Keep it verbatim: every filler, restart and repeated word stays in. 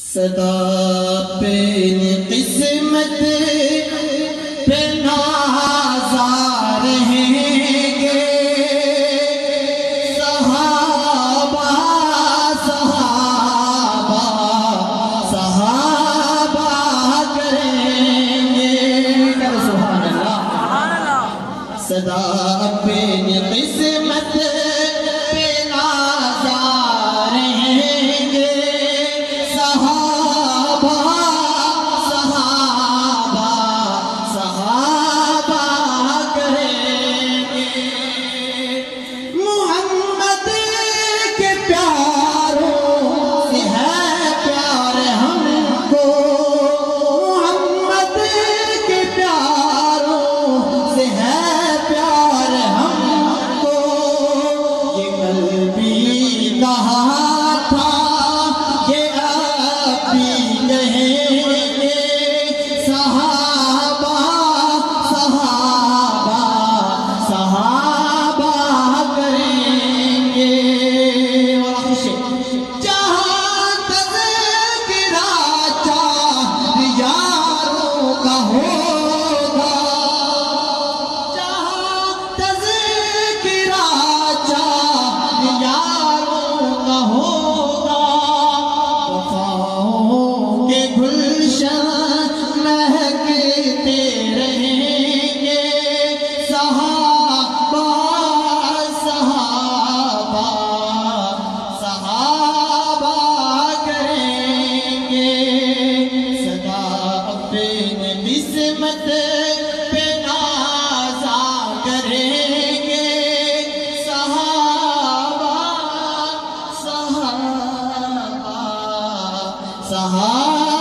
صدا اپنی قسمت پہ نازا رہیں گے، صحابہ صحابہ صحابہ کریں گے۔ سبحان اللہ۔ صدا اپنی قسمت پہ نازا رہیں گے، قسمت پہ نازا کریں گے، صحابہ صحابہ صحابہ